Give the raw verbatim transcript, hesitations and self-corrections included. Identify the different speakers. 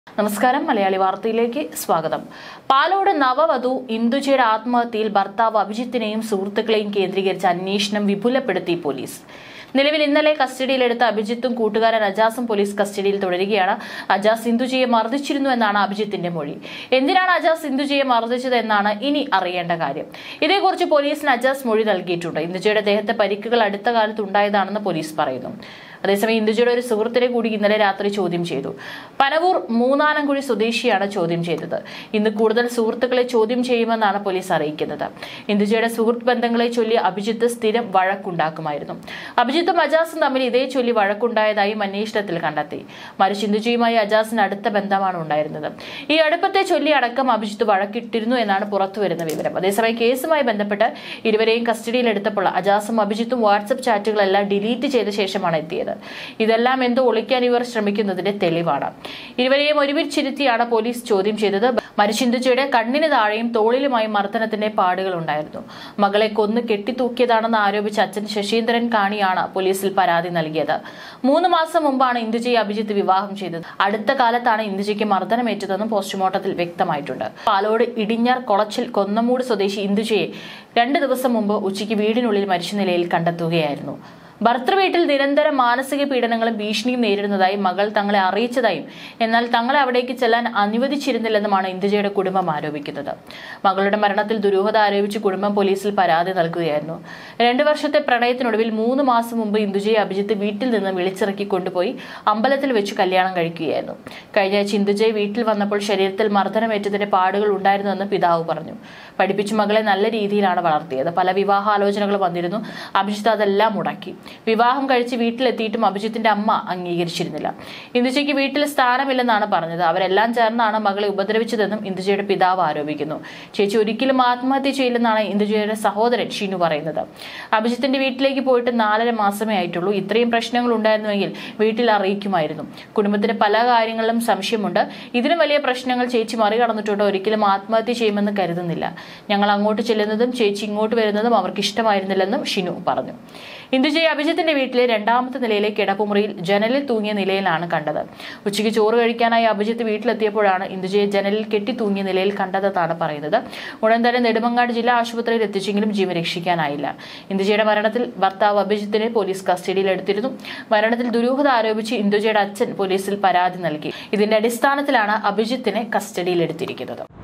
Speaker 1: നമസ്കാരം മലയാളി വാർത്തയിലേക്ക് സ്വാഗതം. പാലോട് നവവധു ഇന്ദുജയുടെ ആത്മഹത്യയിൽ ഭർത്താവ് അഭിജിത്തിനെയും സുഹൃത്തുക്കളെയും കേന്ദ്രീകരിച്ച് അന്വേഷണം വിപുലപ്പെടുത്തി പോലീസ്. നിലവിൽ ഇന്നലെ കസ്റ്റഡിയിലെടുത്ത അഭിജിത്തും കൂട്ടുകാരൻ അജാസും പോലീസ് കസ്റ്റഡിയിൽ തുടരുകയാണ്. അജാസ് ഇന്ദുജയെ മർദ്ദിച്ചിരുന്നു എന്നാണ് അഭിജിത്തിന്റെ മൊഴി. എന്തിനാണ് അജാസ് ഇന്ദുജയെ മർദ്ദിച്ചത് എന്നാണ് ഇനി അറിയേണ്ട കാര്യം. ഇതേക്കുറിച്ച് പോലീസിന് അജാസ് മൊഴി നൽകിയിട്ടുണ്ട്. ഇന്ദുജയുടെ ദേഹത്തെ പരിക്കുകൾ അടുത്ത കാലത്ത് ഉണ്ടായതാണെന്ന് പോലീസ് പറയുന്നു. അതേസമയം ഇന്ദുജയുടെ ഒരു സുഹൃത്തിനെ കൂടി ഇന്നലെ രാത്രി ചോദ്യം ചെയ്തു. പനവൂർ മൂന്നാനംകുഴി സ്വദേശിയാണ് ചോദ്യം ചെയ്തത്. ഇന്ന് കൂടുതൽ സുഹൃത്തുക്കളെ ചോദ്യം ചെയ്യുമെന്നാണ് പോലീസ് അറിയിക്കുന്നത്. ഇന്ദുജയുടെ സുഹൃത്ത് ബന്ധങ്ങളെ ചൊല്ലി അഭിജിത്ത് സ്ഥിരം വഴക്കുണ്ടാക്കുമായിരുന്നു. അഭിജിത്തും അജാസും തമ്മിൽ ഇതേ ചൊല്ലി വഴക്കുണ്ടായതായും അന്വേഷണത്തിൽ കണ്ടെത്തി. മറിച്ച് ഇന്ദുജയുമായി അജാസിന് അടുത്ത ബന്ധമാണ് ഉണ്ടായിരുന്നത്. ഈ അടുപ്പത്തെ ചൊല്ലി അടക്കം അഭിജിത്ത് വഴക്കിട്ടിരുന്നു എന്നാണ് പുറത്തുവരുന്ന വിവരം. അതേസമയം കേസുമായി ബന്ധപ്പെട്ട് ഇരുവരെയും കസ്റ്റഡിയിലെടുത്തപ്പോൾ അജാസും അഭിജിത്തും വാട്സ്ആപ്പ് ചാറ്റുകളെല്ലാം ഡിലീറ്റ് ചെയ്ത ശേഷമാണ് എത്തിയത്. ഇതെല്ലാം എന്തോ ഒളിക്കാൻ ഇവർ ശ്രമിക്കുന്നതിന്റെ തെളിവാണ്. ഇരുവരെയും ഒരുമിച്ചിരുത്തിയാണ് പോലീസ് ചോദ്യം ചെയ്തത്. മരിച്ച ഇന്ദുജയുടെ കണ്ണിന് താഴെയും തോളിലുമായി മർദ്ദനത്തിന്റെ പാടുകൾ ഉണ്ടായിരുന്നു. മകളെ കൊന്ന് കെട്ടിത്തൂക്കിയതാണെന്ന് ആരോപിച്ച അച്ഛൻ ശശീന്ദ്രൻ കാണിയാണ് പോലീസിൽ പരാതി നൽകിയത്. മൂന്ന് മാസം മുമ്പാണ് ഇന്ദുജയെ അഭിജിത്ത് വിവാഹം ചെയ്തത്. അടുത്ത കാലത്താണ് ഇന്ദുജയ്ക്ക് മർദ്ദനമേറ്റതെന്നും പോസ്റ്റ്മോർട്ടത്തിൽ വ്യക്തമായിട്ടുണ്ട്. പാലോട് ഇടിഞ്ഞാർ കൊളച്ചിൽ കൊന്നമൂട് സ്വദേശി ഇന്ദുജയെ രണ്ട് ദിവസം മുമ്പ് ഉച്ചയ്ക്ക് വീടിനുള്ളിൽ മരിച്ച നിലയിൽ കണ്ടെത്തുകയായിരുന്നു. ഭർത്തൃവീട്ടിൽ നിരന്തരം മാനസിക പീഡനങ്ങളും ഭീഷണിയും നേരിടുന്നതായും മകൾ തങ്ങളെ അറിയിച്ചതായും എന്നാൽ തങ്ങളെ അവിടേക്ക് ചെല്ലാൻ അനുവദിച്ചിരുന്നില്ലെന്നുമാണ് ഇന്ദുജയുടെ കുടുംബം ആരോപിക്കുന്നത്. മകളുടെ മരണത്തിൽ ദുരൂഹത ആരോപിച്ച് കുടുംബം പോലീസിൽ പരാതി നൽകുകയായിരുന്നു. രണ്ടു വർഷത്തെ പ്രണയത്തിനൊടുവിൽ മൂന്ന് മാസം മുമ്പ് ഇന്ദുജയെ അഭിജിത്ത് വീട്ടിൽ നിന്ന് വിളിച്ചിറക്കി കൊണ്ടുപോയി അമ്പലത്തിൽ വെച്ച് കല്യാണം കഴിക്കുകയായിരുന്നു. കഴിഞ്ഞ ആഴ്ച ഇന്ദുജയെ വീട്ടിൽ വന്നപ്പോൾ ശരീരത്തിൽ മർദ്ദനമേറ്റതിന്റെ പാടുകൾ ഉണ്ടായിരുന്നുവെന്ന് പിതാവ് പറഞ്ഞു. പഠിപ്പിച്ചു മകളെ നല്ല രീതിയിലാണ് വളർത്തിയത്. പല വിവാഹാലോചനകൾ വന്നിരുന്നു. അഭിജിത്ത് അതെല്ലാം മുടക്കി. വിവാഹം കഴിച്ച് വീട്ടിലെത്തിയിട്ടും അഭിജിത്തിന്റെ അമ്മ അംഗീകരിച്ചിരുന്നില്ല. ഇന്ദുജയ്ക്ക് വീട്ടിൽ സ്ഥാനമില്ലെന്നാണ് പറഞ്ഞത്. അവരെല്ലാം ചേർന്നാണ് മകളെ ഉപദ്രവിച്ചതെന്നും ഇന്ദുജയുടെ പിതാവ് ആരോപിക്കുന്നു. ചേച്ചി ഒരിക്കലും ആത്മഹത്യ ചെയ്യില്ലെന്നാണ് ഇന്ദുജയുടെ സഹോദരൻ ഷിനു പറയുന്നത്. അഭിജിത്തിന്റെ വീട്ടിലേക്ക് പോയിട്ട് നാലര മാസമേ ആയിട്ടുള്ളൂ. ഇത്രയും പ്രശ്നങ്ങൾ ഉണ്ടായിരുന്നുവെങ്കിൽ വീട്ടിൽ അറിയിക്കുമായിരുന്നു. കുടുംബത്തിന് പല കാര്യങ്ങളിലും സംശയമുണ്ട്. ഇതിനും വലിയ പ്രശ്നങ്ങൾ ചേച്ചി മറികടന്നിട്ടുണ്ട്. ഒരിക്കലും ആത്മഹത്യ ചെയ്യുമെന്ന് കരുതുന്നില്ല. ഞങ്ങൾ അങ്ങോട്ട് ചെല്ലുന്നതും ചേച്ചി ഇങ്ങോട്ട് വരുന്നതും അവർക്ക് ഇഷ്ടമായിരുന്നില്ലെന്നും ഷിനു പറഞ്ഞു. ഇന്ദുജയെ അഭിജിത്തിന്റെ വീട്ടിലെ രണ്ടാമത്തെ നിലയിലെ കിടപ്പുമുറിയിൽ ജനലിൽ തൂങ്ങിയ നിലയിലാണ് കണ്ടത്. ഉച്ചയ്ക്ക് ചോറ് കഴിക്കാനായി അഭിജിത്ത് വീട്ടിലെത്തിയപ്പോഴാണ് ഇന്ദുജയെ ജനലിൽ കെട്ടി തൂങ്ങിയ നിലയിൽ കണ്ടതെന്നാണ് പറയുന്നത്. ഉടൻ തന്നെ നെടുമങ്ങാട് ജില്ലാ ആശുപത്രിയിൽ എത്തിച്ചെങ്കിലും ജീവൻ രക്ഷിക്കാനായില്ല. ഇന്ദുജയുടെ മരണത്തിൽ ഭർത്താവ് അഭിജിത്തിനെ പോലീസ് കസ്റ്റഡിയിലെടുത്തിരുന്നു. മരണത്തിൽ ദുരൂഹത ആരോപിച്ച് ഇന്ദുജയുടെ അച്ഛൻ പോലീസിൽ പരാതി നൽകി. ഇതിന്റെ അടിസ്ഥാനത്തിലാണ് അഭിജിത്തിനെ കസ്റ്റഡിയിലെടുത്തിരിക്കുന്നത്.